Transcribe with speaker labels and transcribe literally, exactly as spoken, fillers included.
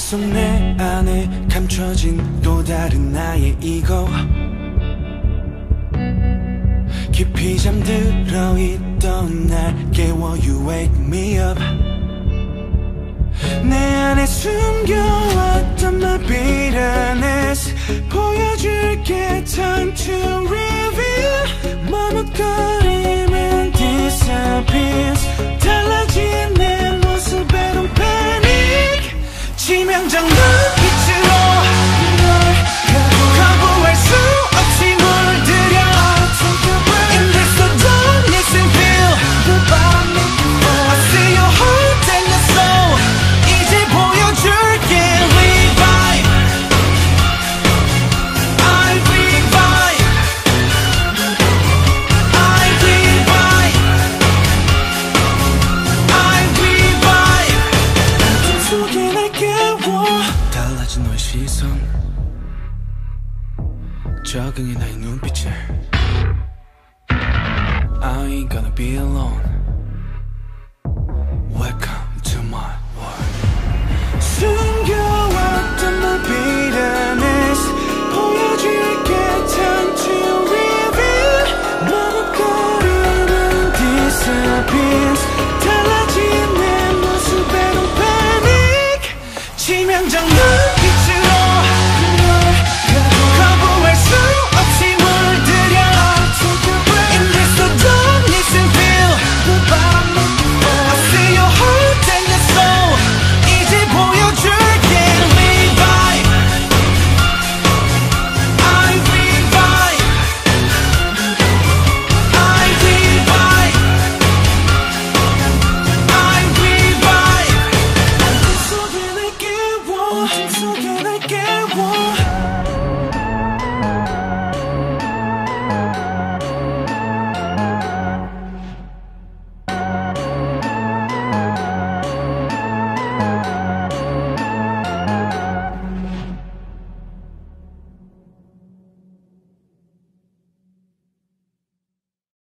Speaker 1: 속 내 안에 감춰진 또 다른 나의 이거 깊이 잠들어 있던 날 깨워 You wake me up 내 안에 숨겨왔던 my bitterness 보여줄게 time to reveal 머뭇거림은 disappears 달라진 내 모습에 don't panic 치명적 눈빛으로 널 거부할 수 없이 물들여 In this so don't listen feel I see your heart and your soul 이제 보여줄게 revive I revive I revive I revive 어둠 속에 날 깨워 달라진 너의 시선 적응해 나의 눈빛에 I ain't gonna be alone